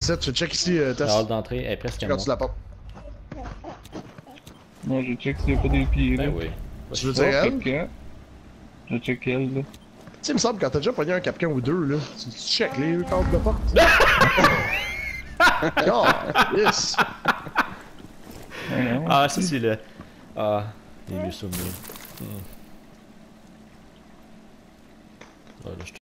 Ça, tu check ici, La Tess. hall d'entrée est presque à moi. Regarde-tu la porte. Moi, je check s'il y a pas des pieds, là. Ben oui. Tu veux dire elle? Tu Ok. Je check elle, là. sais, il me semble, quand t'as déjà pogné un capcan ou deux, là, tu check les cadres de porte. Oh, yes! Ah, ça c'est le... Ah, les vieux souvenirs. Ah, là, je